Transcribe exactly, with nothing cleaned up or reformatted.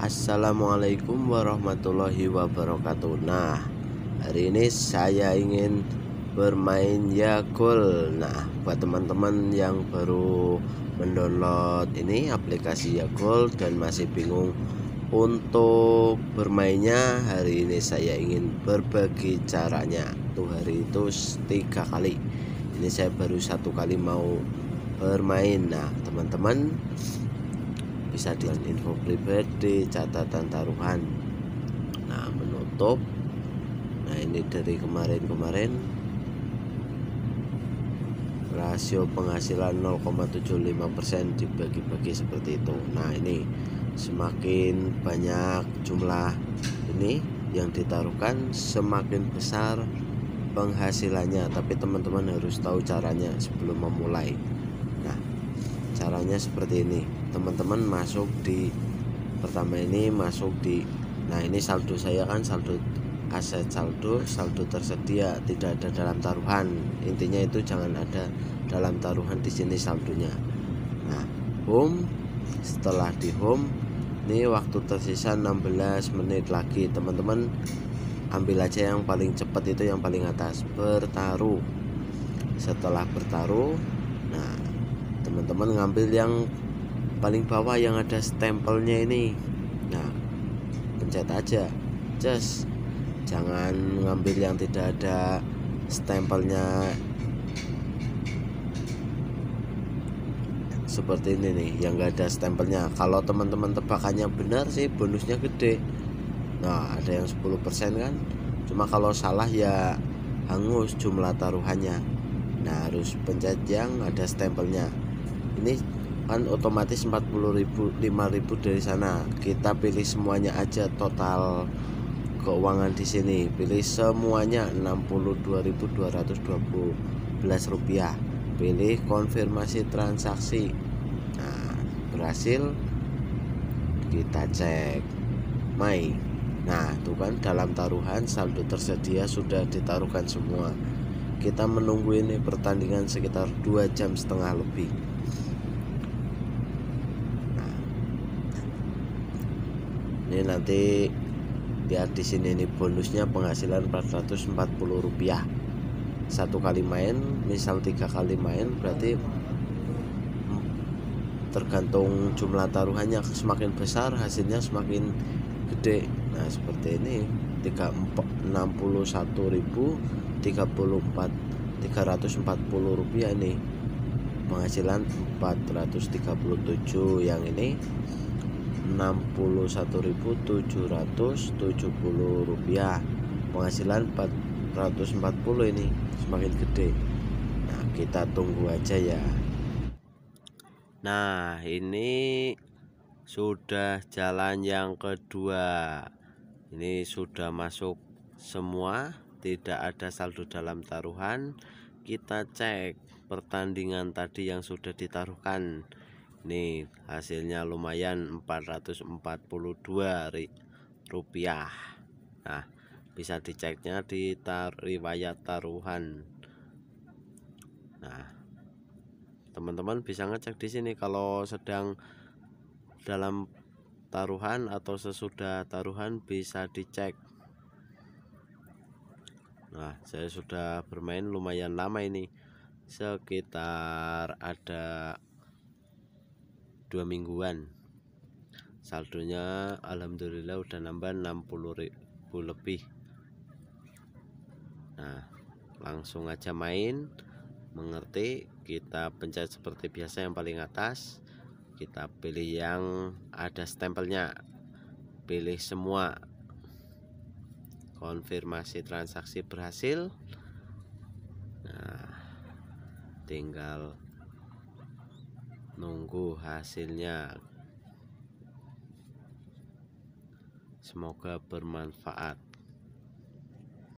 Assalamualaikum warahmatullahi wabarakatuh. Nah, hari ini saya ingin bermain Yakul. Nah, buat teman-teman yang baru mendownload ini aplikasi Yakul dan masih bingung untuk bermainnya, hari ini saya ingin berbagi caranya. Tuh hari itu tiga kali. Ini saya baru satu kali mau bermain. Nah, teman-teman bisa di info pribadi, catatan taruhan. Nah, menutup. Nah, ini dari kemarin-kemarin rasio penghasilan nol koma tujuh lima persen dibagi-bagi seperti itu. Nah, ini semakin banyak jumlah ini yang ditaruhkan, semakin besar penghasilannya. Tapi teman-teman harus tahu caranya sebelum memulai. Nah, caranya seperti ini. Teman-teman masuk di pertama ini masuk di nah ini saldo saya kan saldo aset saldo saldo tersedia, tidak ada dalam taruhan. Intinya itu jangan ada dalam taruhan di sini saldonya. Nah, home. Setelah di home, ini waktu tersisa enam belas menit lagi. Teman-teman ambil aja yang paling cepat, itu yang paling atas, bertaruh. Setelah bertaruh, nah teman-teman ngambil yang paling bawah yang ada stempelnya ini. Nah, pencet aja, just jangan ngambil yang tidak ada stempelnya seperti ini nih, yang gak ada stempelnya. Kalau teman-teman tebakannya benar sih bonusnya gede. Nah, ada yang sepuluh persen kan, cuma kalau salah ya hangus jumlah taruhannya. Nah, harus pencet yang ada stempelnya. Ini kan otomatis empat puluh ribu, lima ribu dari sana. Kita pilih semuanya aja, total keuangan di sini pilih semuanya enam puluh dua ribu dua ratus dua belas rupiah. Pilih konfirmasi transaksi. Nah, berhasil. Kita cek my. Nah, itu kan dalam taruhan saldo tersedia sudah ditaruhkan semua. Kita menunggu ini pertandingan sekitar dua jam setengah lebih. Ini nanti lihat di sini nih bonusnya penghasilan empat ratus empat puluh rupiah satu kali main. Misal tiga kali main berarti tergantung jumlah taruhannya, semakin besar hasilnya semakin gede. Nah, seperti ini enam puluh satu ribu tiga puluh empat tiga ratus empat puluh rupiah ini penghasilan empat ratus tiga puluh tujuh. Yang ini enam puluh satu ribu tujuh ratus tujuh puluh rupiah penghasilan empat ratus empat puluh, ini semakin gede. Nah, kita tunggu aja ya. Nah, ini sudah jalan yang kedua. Ini sudah masuk semua, tidak ada saldo dalam taruhan. Kita cek pertandingan tadi yang sudah ditaruhkan. Nih hasilnya lumayan empat ratus empat puluh dua rupiah. Nah, bisa diceknya di tar riwayat taruhan. Nah, teman-teman bisa ngecek di sini kalau sedang dalam taruhan atau sesudah taruhan, bisa dicek. Nah, saya sudah bermain lumayan lama ini, sekitar ada dua mingguan. Saldonya alhamdulillah udah nambah enam puluh ribu lebih. Nah, langsung aja main. Mengerti, kita pencet seperti biasa yang paling atas. Kita pilih yang ada stempelnya, pilih semua. Konfirmasi transaksi berhasil. Nah, tinggal nunggu hasilnya. Semoga bermanfaat.